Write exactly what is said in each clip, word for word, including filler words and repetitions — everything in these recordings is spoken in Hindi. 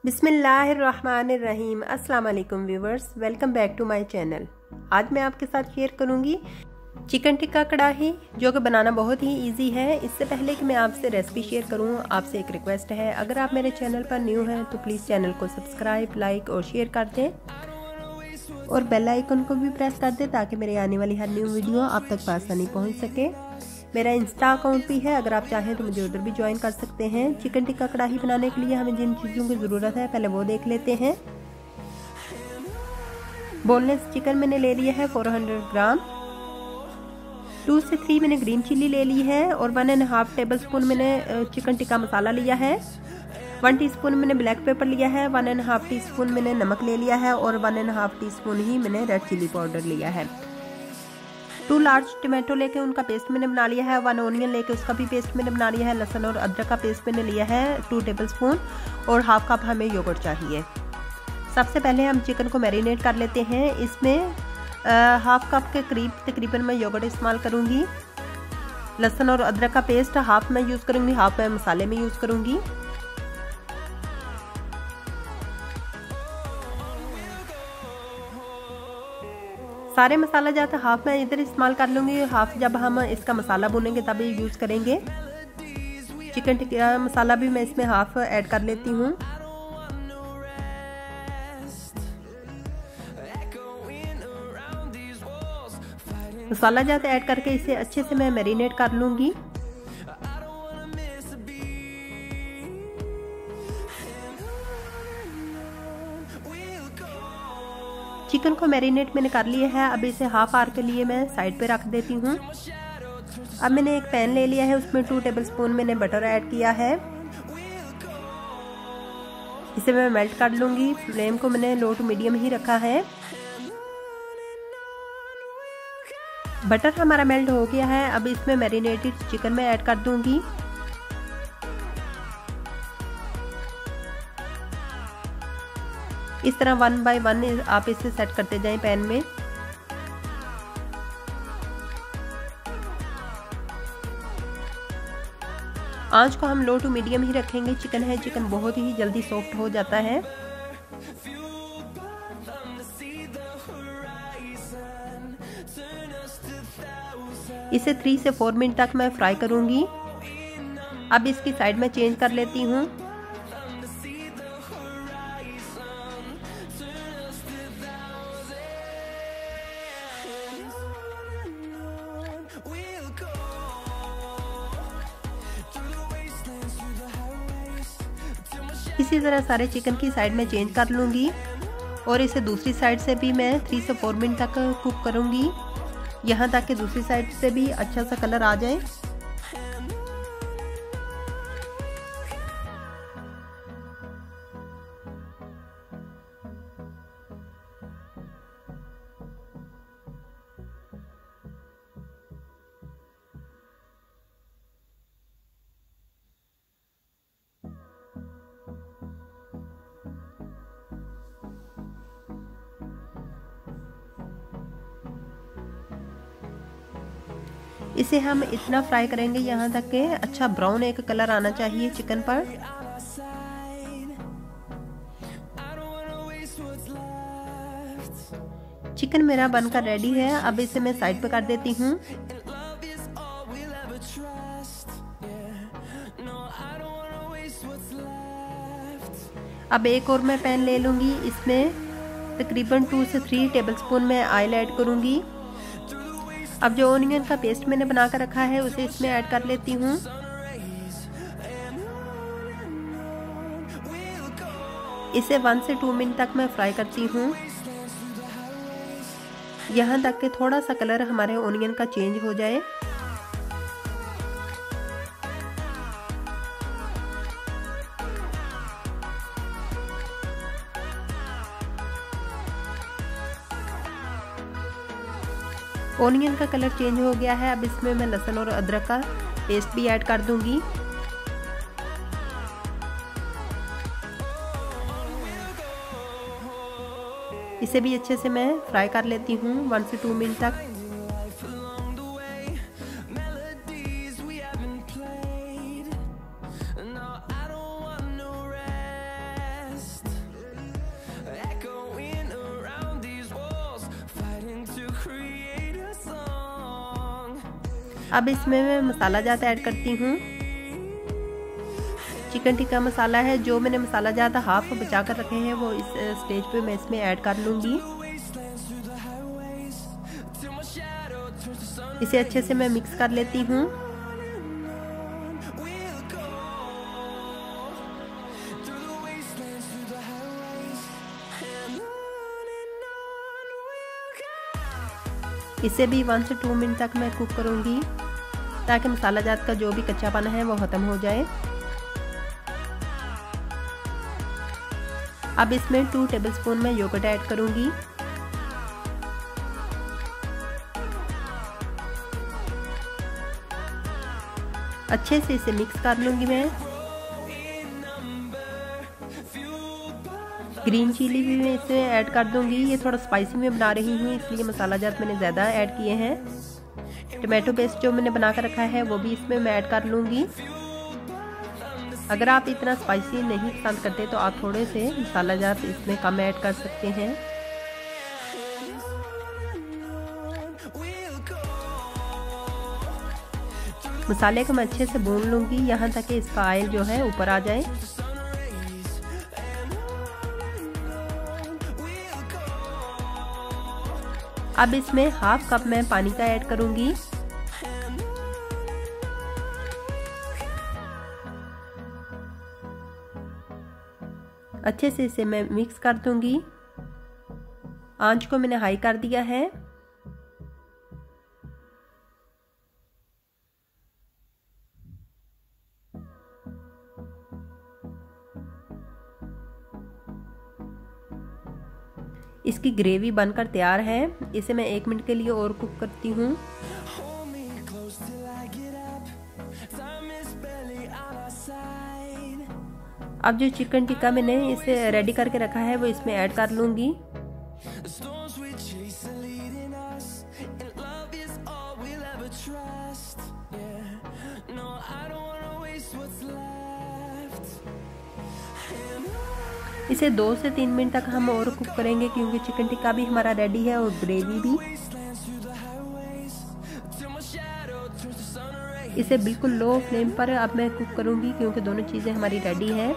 बिस्मिल्लाहिर्रहमानिर्रहीम। अस्सलाम वालेकुम viewers, welcome back to my channel. आज मैं आपके साथ शेयर करूंगी चिकन टिक्का कढ़ाई, जो कि बनाना बहुत ही इजी है। इससे पहले कि मैं आपसे रेसिपी शेयर करूं, आपसे एक रिक्वेस्ट है, अगर आप मेरे चैनल पर न्यू हैं तो प्लीज़ चैनल को सब्सक्राइब, लाइक और शेयर कर दें और बेल आइकन को भी प्रेस कर दें ताकि मेरी आने वाली हर न्यू वीडियो आप तक आसानी पहुँच सके। मेरा इंस्टा अकाउंट भी है, अगर आप चाहें तो मुझे उधर भी ज्वाइन कर सकते हैं। चिकन टिक्का कढ़ाई बनाने के लिए हमें जिन चीज़ों की ज़रूरत है पहले वो देख लेते हैं। बोनलेस चिकन मैंने ले लिया है चार सौ ग्राम। टू से थ्री मैंने ग्रीन चिल्ली ले ली है और one and half tablespoon मैंने चिकन टिक्का मसाला लिया है। वन टीस्पून मैंने ब्लैक पेपर लिया है। One and half teaspoon मैंने नमक ले लिया है और one and half teaspoon ही मैंने रेड चिल्ली पाउडर लिया है। टू लार्ज टमाटो लेके उनका पेस्ट मैंने बना लिया है। वन ओनियन लेके उसका भी पेस्ट मैंने बना लिया है। लहसुन और अदरक का पेस्ट मैंने लिया है टू टेबल स्पून और हाफ कप हमें योगर्ट चाहिए। सबसे पहले हम चिकन को मैरिनेट कर लेते हैं। इसमें आ, हाफ कप के करीब तकरीबन मैं योगर्ट इस्तेमाल करूंगी। लहसुन और अदरक का पेस्ट हाफ मैं यूज़ करूंगी, हाफ मैं मसाले में यूज़ करूंगी। सारे मसाला जाता हाफ मैं इधर इस्तेमाल कर लूँगी, हाफ जब हम इसका मसाला भूनेंगे तब यूज़ करेंगे। चिकन टिक्का मसाला भी मैं इसमें हाफ ऐड कर लेती हूँ। मसाला जाता ऐड करके इसे अच्छे से मैं मैरिनेट कर लूँगी। चिकन को मैरिनेट मैंने कर लिया है। अब इसे हाफ आवर के लिए मैं साइड पे रख देती हूँ। अब मैंने एक पैन ले लिया है, उसमें टू टेबलस्पून मैंने बटर ऐड किया है। इसे मैं मेल्ट कर लूँगी। फ्लेम को मैंने लो टू मीडियम ही रखा है। बटर हमारा मेल्ट हो गया है। अब इसमें मैरिनेटेड चिकन मैं ऐड कर दूँगी। इस तरह वन बाय वन आप इसे सेट करते जाएं पैन में। आंच को हम लो टू मीडियम ही रखेंगे। चिकन है, चिकन बहुत ही जल्दी सॉफ्ट हो जाता है। इसे थ्री से फोर मिनट तक मैं फ्राई करूंगी। अब इसकी साइड में चेंज कर लेती हूँ। इसी तरह सारे चिकन की साइड में चेंज कर लूँगी और इसे दूसरी साइड से भी मैं थ्री से फोर मिनट तक कुक करूँगी, यहाँ तक कि दूसरी साइड से भी अच्छा सा कलर आ जाए। इसे हम इतना फ्राई करेंगे यहाँ तक कि अच्छा ब्राउन एक कलर आना चाहिए चिकन पर। चिकन मेरा बनकर रेडी है। अब इसे मैं साइड पे कर देती हूँ। अब एक और मैं पैन ले लूँगी। इसमें तकरीबन टू से थ्री टेबलस्पून मैं ऑयल ऐड करूँगी। अब जो ओनियन का पेस्ट मैंने बना कर रखा है उसे इसमें ऐड कर लेती हूँ। इसे वन से टू मिनट तक मैं फ्राई करती हूँ, यहाँ तक कि थोड़ा सा कलर हमारे ओनियन का चेंज हो जाए। ओनियन का कलर चेंज हो गया है। अब इसमें मैं लहसुन और अदरक का पेस्ट भी ऐड कर दूंगी। इसे भी अच्छे से मैं फ्राई कर लेती हूँ वन से टू मिनट तक। अब इसमें मैं मसाला जात ऐड करती हूँ। चिकन टिक्का मसाला है, जो मैंने मसाला जात हाफ बचा कर रखे हैं वो इस स्टेज पे मैं इसमें ऐड कर लूँगी। इसे अच्छे से मैं मिक्स कर लेती हूँ। इसे भी वन से टू मिनट तक मैं कुक करूँगी ताकि मसाला जात का जो भी कच्चापन है वो ख़त्म हो जाए। अब इसमें टू टेबलस्पून मैं योगर्ट ऐड करूँगी। अच्छे से इसे मिक्स कर लूँगी मैं। ग्रीन चिली भी मैं इसमें ऐड कर दूँगी। ये थोड़ा स्पाइसी में बना रही हूँ इसलिए मसाला जात मैंने ज़्यादा ऐड किए हैं। टमाटो पेस्ट जो मैंने बना कर रखा है वो भी इसमें मैं ऐड कर लूँगी। अगर आप इतना स्पाइसी नहीं पसंद करते तो आप थोड़े से मसाला जात इसमें कम ऐड कर सकते हैं। मसाले को मैं अच्छे से भून लूँगी यहाँ तक कि इसका ऑयल जो है ऊपर आ जाए। अब इसमें हाफ कप मैं पानी का ऐड करूँगी। अच्छे से इसे मैं मिक्स कर दूँगी। आंच को मैंने हाई कर दिया है। इसकी ग्रेवी बनकर तैयार है। इसे मैं एक मिनट के लिए और कुक करती हूँ। अब जो चिकन टिक्का मैंने इसे रेडी करके रखा है वो इसमें ऐड कर लूँगी। इसे दो से तीन मिनट तक हम और कुक करेंगे क्योंकि चिकन टिक्का भी हमारा रेडी है और ग्रेवी भी। इसे बिल्कुल लो फ्लेम पर अब मैं कुक करूंगी क्योंकि दोनों चीज़ें हमारी रेडी हैं।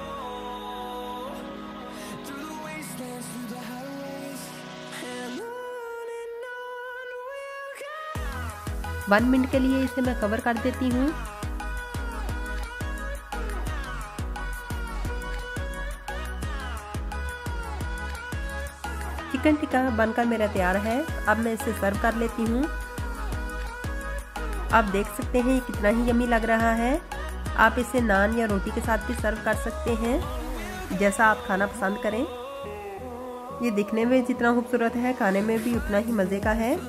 वन मिनट के लिए इसे मैं कवर कर देती हूँ। चिकन टिक्का बनकर मेरा तैयार है। अब मैं इसे सर्व कर लेती हूँ। आप देख सकते हैं ये कितना ही यम्मी लग रहा है। आप इसे नान या रोटी के साथ भी सर्व कर सकते हैं, जैसा आप खाना पसंद करें। ये दिखने में जितना खूबसूरत है खाने में भी उतना ही मज़े का है।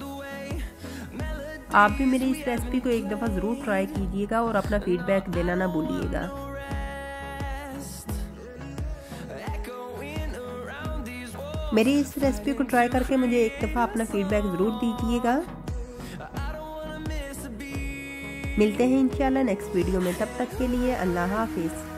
आप भी मेरी इस रेसिपी को एक दफ़ा ज़रूर ट्राई कीजिएगा और अपना फीडबैक देना ना भूलिएगा। मेरी इस रेसिपी को ट्राई करके मुझे एक दफ़ा अपना फीडबैक ज़रूर दीजिएगा। मिलते हैं इंशाल्लाह नेक्स्ट वीडियो में, तब तक के लिए अल्लाह हाफिज़।